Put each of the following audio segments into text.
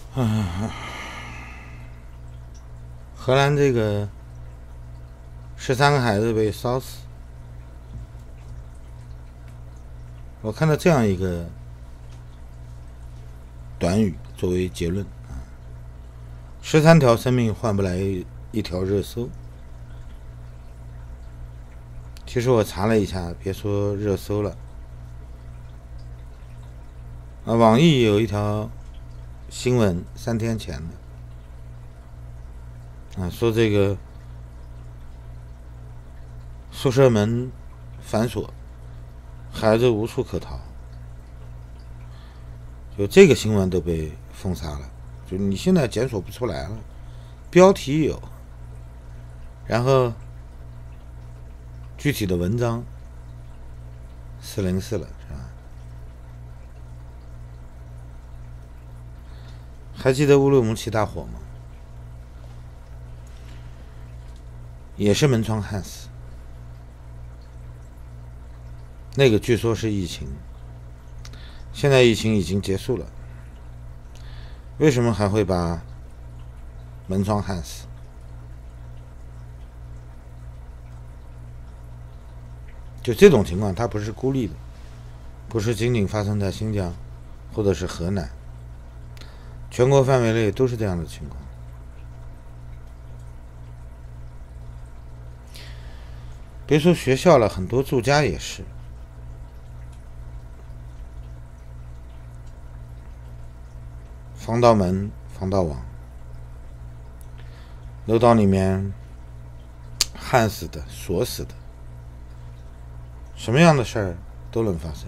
荷兰这个13个孩子被烧死，我看到这样一个短语作为结论：13条生命换不来一条热搜。其实我查了一下，别说热搜了，网易有一条新闻，3天前的说这个宿舍门反锁，孩子无处可逃，就这个新闻都被封杀了，就你现在检索不出来了，标题有，然后具体的文章404了，是吧？还记得乌鲁木齐大火吗？也是门窗焊死，那个据说是疫情，现在疫情已经结束了，为什么还会把门窗焊死？就这种情况，它不是孤立的，不是仅仅发生在新疆或者是河南，全国范围内都是这样的情况。别说学校了，很多住家也是。防盗门、防盗网，楼道里面焊死的、锁死的，什么样的事儿都能发生。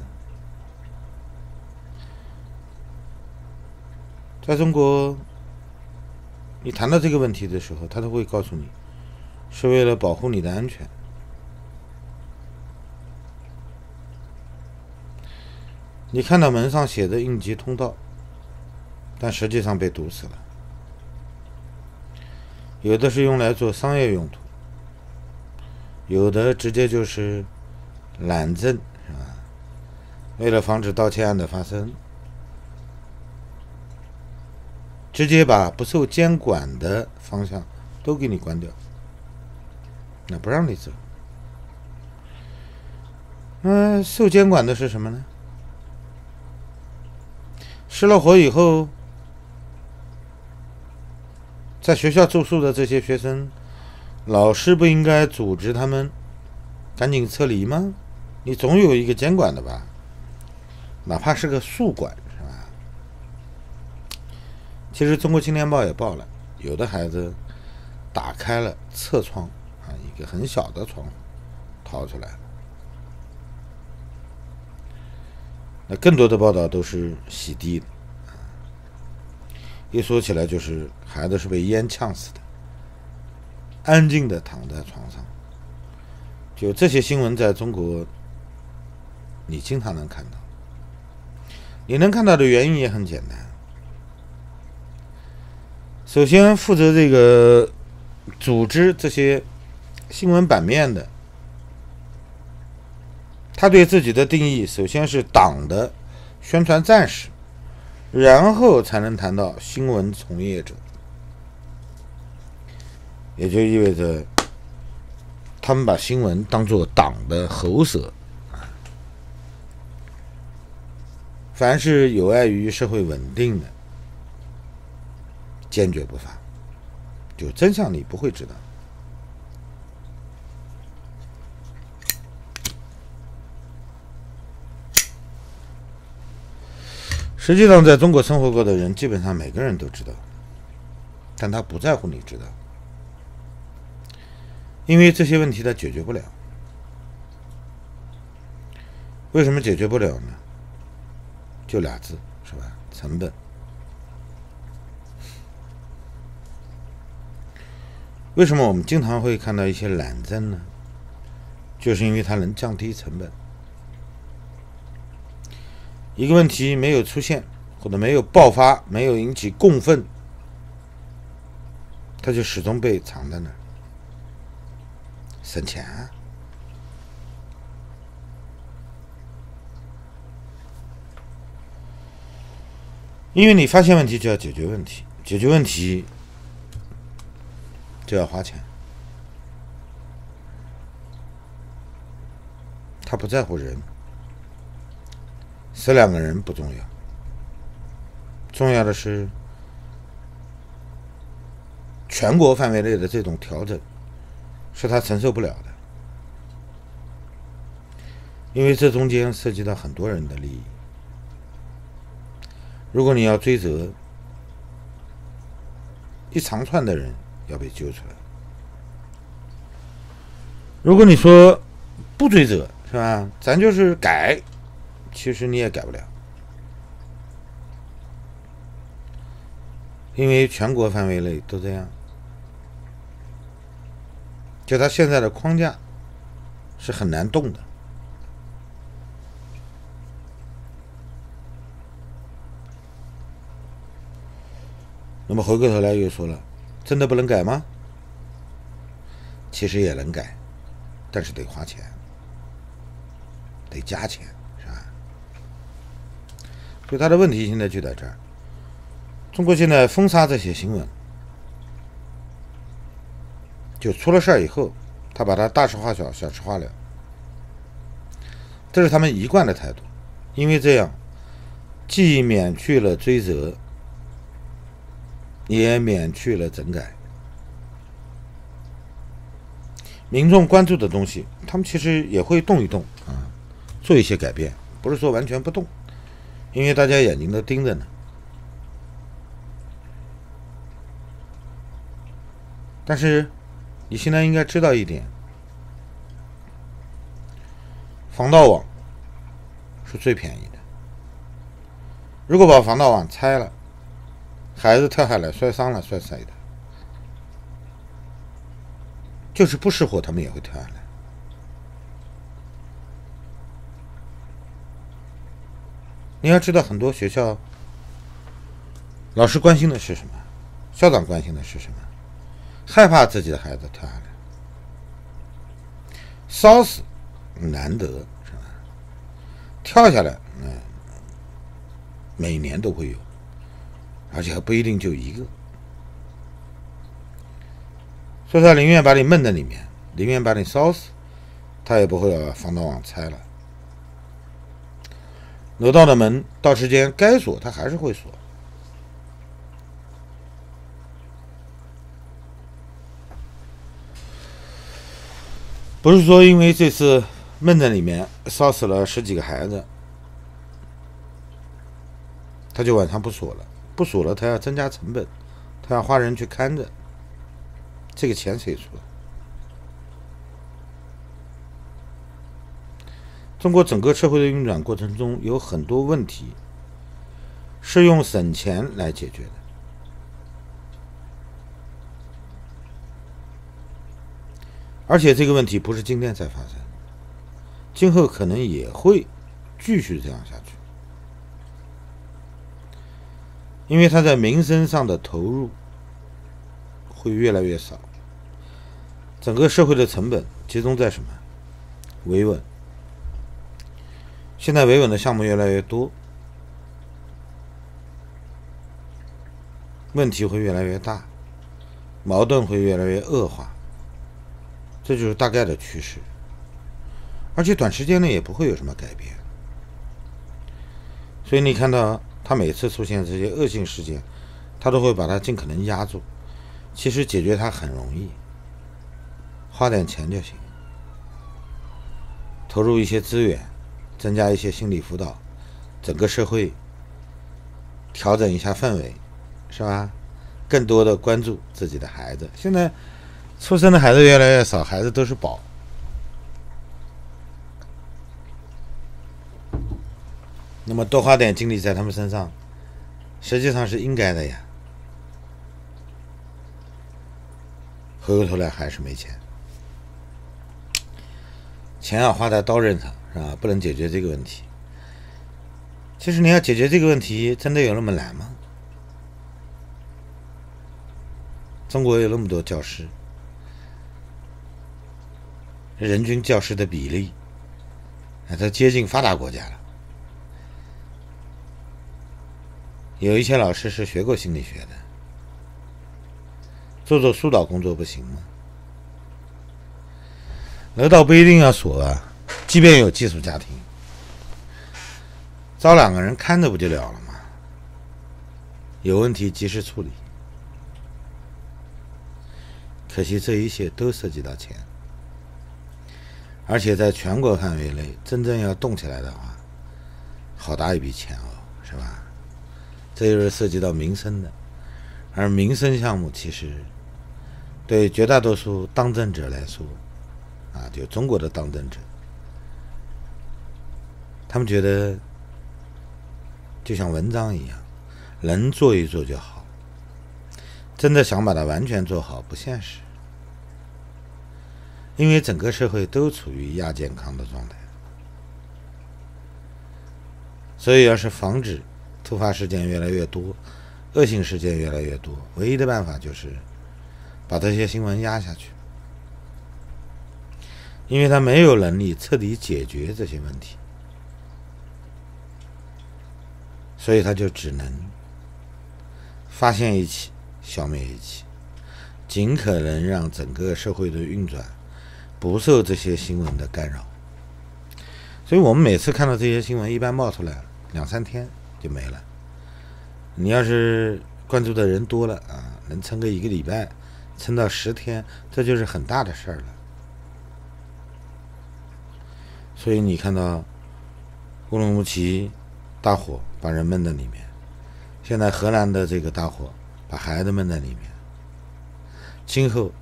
在中国，你谈到这个问题的时候，他都会告诉你，是为了保护你的安全。你看到门上写的应急通道，但实际上被堵死了。有的是用来做商业用途，有的直接就是懒政，是吧？为了防止盗窃案的发生，直接把不受监管的方向都给你关掉，那不让你走。受监管的是什么呢？失了火以后，在学校住宿的这些学生，老师不应该组织他们赶紧撤离吗？你总有一个监管的吧，哪怕是个宿管，是吧？其实中国青年报也报了，有的孩子打开了侧窗一个很小的窗户逃出来了。那更多的报道都是洗地的，一说起来就是孩子是被烟呛死的，安静的躺在床上。就这些新闻在中国你经常能看到，你能看到的原因也很简单。首先负责这个组织这些新闻版面的，他对自己的定义首先是党的宣传战士，然后才能谈到新闻从业者，也就意味着他们把新闻当作党的喉舌，凡是有碍于社会稳定的，坚决不发，就真相你不会知道。实际上在中国生活过的人基本上每个人都知道，但他不在乎你知道，因为这些问题他解决不了。为什么解决不了呢？就俩字，是吧？成本。为什么我们经常会看到一些懒政呢？就是因为它能降低成本。一个问题没有出现，或者没有爆发，没有引起共愤，它就始终被藏在那儿，省钱啊。 因为你发现问题就要解决问题，解决问题就要花钱。他不在乎人，死2个人不重要，重要的是全国范围内的这种调整是他承受不了的，因为这中间涉及到很多人的利益。如果你要追责，一长串的人要被揪出来。如果你说不追责，是吧？咱就是改，其实你也改不了，因为全国范围内都这样。就他现在的框架是很难动的。那么回过头来又说了，真的不能改吗？其实也能改，但是得花钱，得加钱，是吧？所以他的问题现在就在这儿。中国现在封杀这些新闻，就出了事儿以后，他把它大事化小，小事化了，这是他们一贯的态度。因为这样，既免去了追责，也免去了整改。民众关注的东西，他们其实也会动一动啊，做一些改变，不是说完全不动，因为大家眼睛都盯着呢。但是你现在应该知道一点，防盗网是最便宜的。如果把防盗网拆了，孩子跳下来摔伤了摔谁的？就是不识货他们也会跳下来。你要知道，很多学校老师关心的是什么，校长关心的是什么，害怕自己的孩子跳下来，烧死难得，是吧？跳下来，每年都会有，而且还不一定就一个。所以他宁愿把你闷在里面，宁愿把你烧死，他也不会把防盗网拆了。楼道的门到时间该锁，他还是会锁。不是说因为这次闷在里面烧死了10几个孩子，他就晚上不锁了，不锁了他要增加成本，他要花人去看着，这个钱谁出？中国整个社会的运转过程中有很多问题是用省钱来解决的，而且这个问题不是今天才发生，今后可能也会继续这样下去，因为它在民生上的投入会越来越少，整个社会的成本集中在什么？维稳。现在维稳的项目越来越多，问题会越来越大，矛盾会越来越恶化，这就是大概的趋势，而且短时间内也不会有什么改变。所以你看到他每次出现这些恶性事件，他都会把它尽可能压住，其实解决它很容易，花点钱就行，投入一些资源，增加一些心理辅导，整个社会调整一下氛围，是吧？更多的关注自己的孩子。现在出生的孩子越来越少，孩子都是宝，那么多花点精力在他们身上，实际上是应该的呀。回过头来还是没钱，钱要花在刀刃上，是吧？不能解决这个问题。其实你要解决这个问题，真的有那么难吗？中国有那么多教师，人均教师的比例都接近发达国家了， 有一些老师是学过心理学的，做疏导工作不行吗？楼道不一定要锁啊，即便有寄宿家庭，招2个人看着不就了了吗？有问题及时处理。可惜这一切都涉及到钱，而且在全国范围内真正要动起来的话，好大一笔钱哦，是吧？这就是涉及到民生的，而民生项目其实对绝大多数当政者来说就中国的当政者，他们觉得就像文章一样，能做一做就好，真的想把它完全做好不现实，因为整个社会都处于亚健康的状态。所以要是防止突发事件越来越多，恶性事件越来越多，唯一的办法就是把这些新闻压下去，因为他没有能力彻底解决这些问题，所以他就只能发现一起消灭一起，尽可能让整个社会的运转不受这些新闻的干扰。所以我们每次看到这些新闻，一般冒出来2-3天就没了。你要是关注的人多了能撑个1个礼拜，撑到10天，这就是很大的事儿了。所以你看到乌鲁木齐大火把人闷在里面，现在河南的这个大火把孩子闷在里面，今后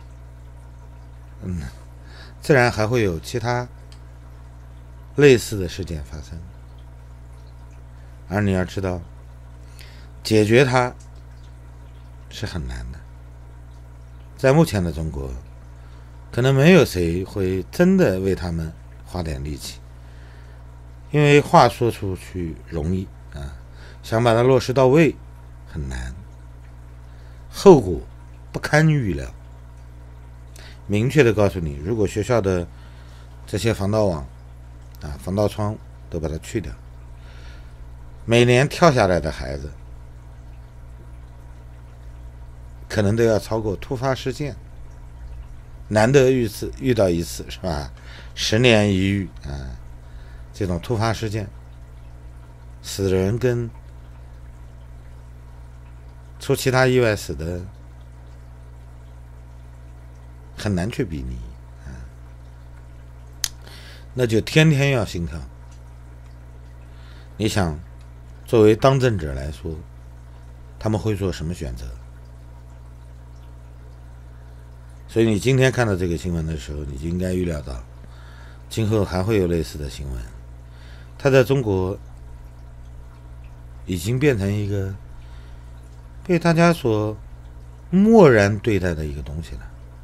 自然还会有其他类似的事件发生。而你要知道，解决它是很难的，在目前的中国，可能没有谁会真的为他们花点力气，因为话说出去容易想把它落实到位很难，后果不堪预料。明确的告诉你，如果学校的这些防盗网防盗窗都把它去掉，每年跳下来的孩子可能都要超过突发事件，难得遇到一次，是吧？10年一遇这种突发事件，死的人跟出其他意外死的很难去比拟那就天天要心跳。你想作为当政者来说，他们会做什么选择？所以你今天看到这个新闻的时候，你就应该预料到今后还会有类似的新闻。它在中国已经变成一个被大家所漠然对待的一个东西了，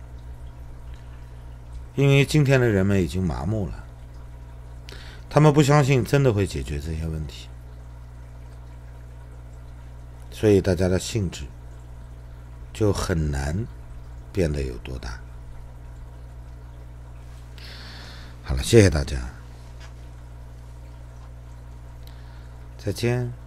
因为今天的人们已经麻木了，他们不相信真的会解决这些问题，所以大家的兴致就很难变得有多大。好了，谢谢大家，再见。